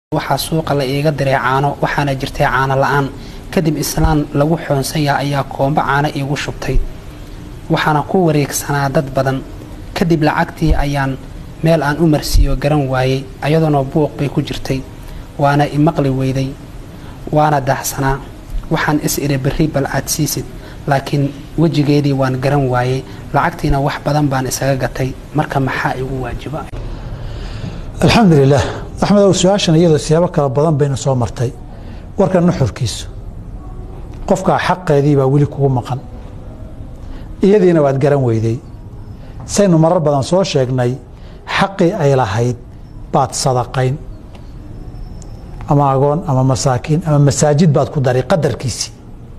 waxaa suuqa la iiga diray caano waxaana jirtay caano la'aan kadib islaan lagu xoonsan yahay ayaa koomba caano iigu shubtay waxaana ku wareegsanaa dad badan kadib lacagtii ayaan meel aan u marsiiyo garan waayay ayadoona buuq bay ku jirtay waana imaqli weyday waana daahsanaa waxaan is iri berri bal aad siisid laakiin wajigeedii waan garan waayay lacagtiina wax badan baan isaga gatay marka maxaa igu waajiba alxamdulilah axmed ow su-aashan iyadoo siyaabo kala badan bayna soo martay warka nuxurkiisu qofkaa xaqeedii baa weli kugu maqan iyadiina waad garan weyday saynu marar badan soo sheegnay xaqii ay lahayd baad sadaqayn ama agoon ama masaakiin ama masaajid baad ku daray qadarkiisii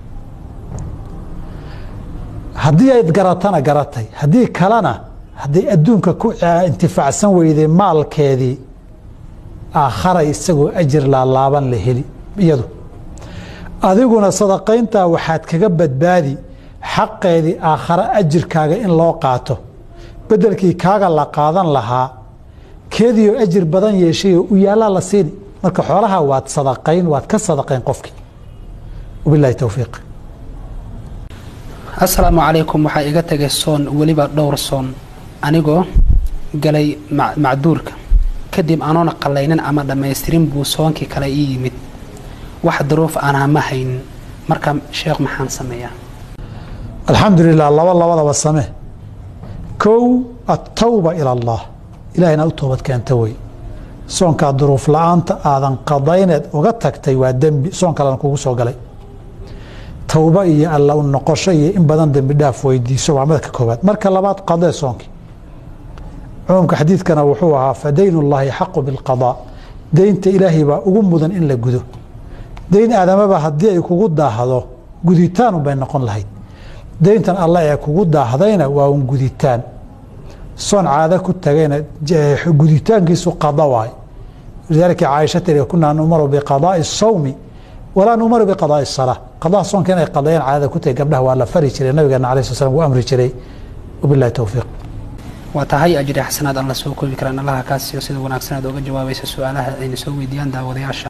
haddii ayd garatana garatay haddii kalena hadday adduunka ku intifaacsan weyday maalkeedii aakhara isagoo ajir laalaaban la heli iyadu adiguna sadaqayntaa waxaad kaga badbaadi xaqeedii aakhara ajirkaaga in loo qaato bedelkii kaaga la qaadan lahaa keediioo ajir badan yeeshayoo u yaallaa la siini marka xoolaha waad sadaqayn waad ka sadaqayn qofkii wabilaahi towfiiq assalaamu calaykum waxaa iga tagay soon weliba dhowr soon anigoo galay macduurka kadib anoona qallaynin ama dhammaystirin buu soonkii kale ii yimid wax duruuf aanaa ma haynin marka sheekh maxaan sameeyaa alxamdulilah labadaba samee kow attawba ila allah ilaahayna u toobad keenta wey soonkaa duruuf la-aanta aadan qadayneed uga tagtay waa dembi soon kalena kugu soo galay tawba iyo alla u noqosho iyo in badan dembi dhaaf weydiiso waa madka koobaad marka labaad qadee soonkii cumuumka xadiidkana wuxuu ahaa fadayn ullaahi xaqu bilqadaa deynta ilaahay baa ugu mudan in la gudo deyn aadamaba haddii ay kugu daahdo guditaan unbay noqon lahayd deyntan alla ee kugu daahdayna waa un guditaan soon caado ku tagayna guditaankiisu qada waay lidaalika caaisha tiri kunaa numaru biqadaai sawmi walaa numaru biqadaai salaa qadaha soonka inay qadayaan caadada ku tagay gabdhaha waa la fari jiray nabigeena alayh sl slam wuu amri jiray wabillahi towfiiq waa tahay ajri xasanaad alla soo koobi karaan allaha kaa siiyo sida wanaagsan aad uga jawaabaysa su-aalaha ayna soo weydiiyaan daawadayaasha